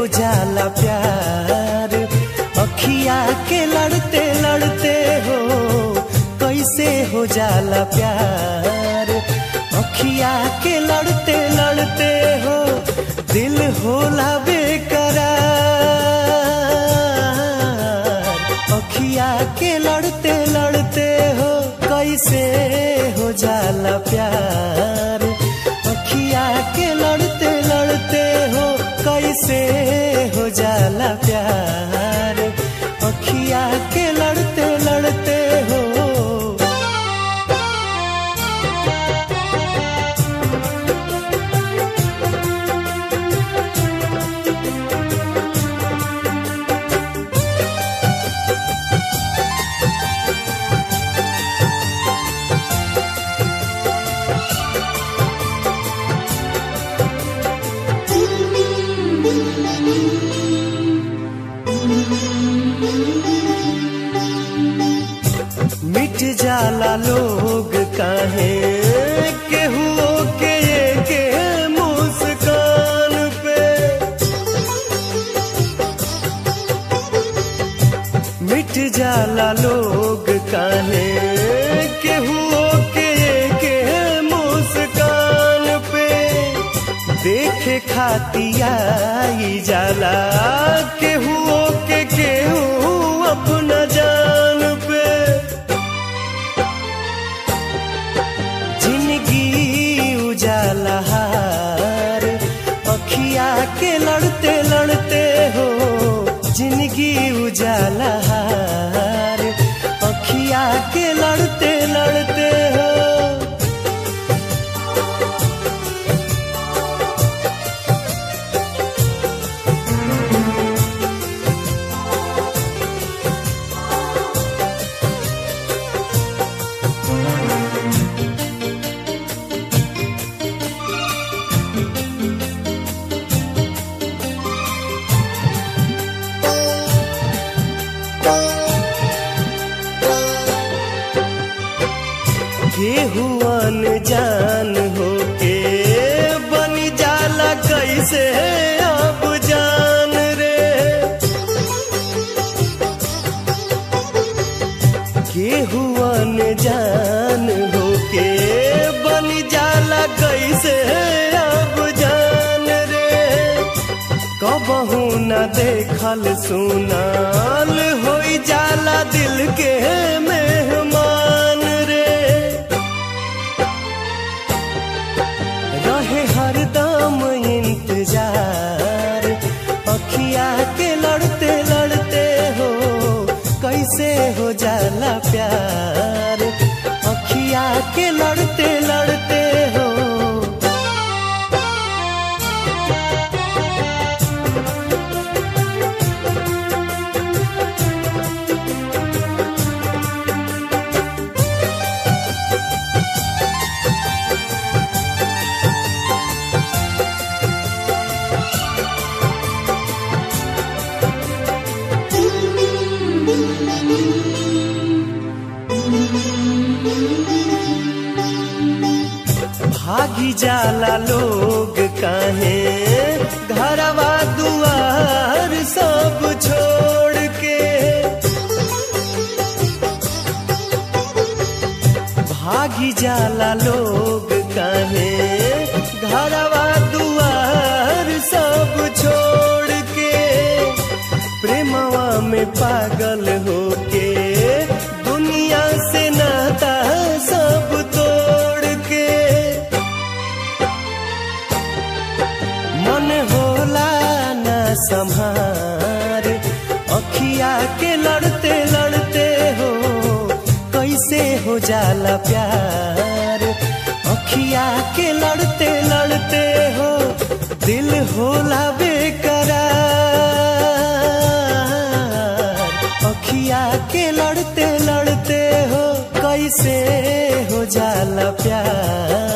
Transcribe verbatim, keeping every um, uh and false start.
जाला प्यार। अखिया के लड़ते लड़ते हो कैसे हो जाला प्यार। अखिया के लड़ते लड़ते हो दिल होला बेकरार। अखिया के लड़ते लड़ते हो कैसे हो जाला प्यार। अखिया के लड़ते लड़ते हो कैसे हो जाला प्यार। अखिया के लड़ते लड़ते हो। मिट जाला लोग काहे केहू के के मुस्कान पे। मिट जाला लोग काहे केहू के के मुस्कान पे। देखे खातिया जाला केहू के केहू अपना जान पे। जिंदगी उजाला हार अखिया के लड़ते लड़ते हो। जिंदगी उजाला हार अखिया के लड़ते लड़ते हो। केहू अनजान होके बन जाला कैसे अब जान रे। केहू अनजान होके बन जाला कैसे अब जान रे। कबहू न देखल सुनाल होई जाला दिल के मेहमान रे। रहे हरदम इंतजार अखिया के लड़ते लड़ते हो कैसे हो जाला प्यार। अखिया के लड़ते लड़ते हो। भागी जाला लोग काहे घरवा दुआर सब छोड़ के। भागी जाला लोग काहे घरवा दुआर सब छोड़ के। प्रेमवा में पागल होके दुनिया से नाता सब तोड़ के। मन होला ना संभार अखिया के लड़ते लड़ते हो कैसे हो जाला प्यार। अखिया के लड़ते लड़ते हो दिल होला बेकरार। अखिया के लड़ते लड़ते हो कैसे हो जाला प्यार।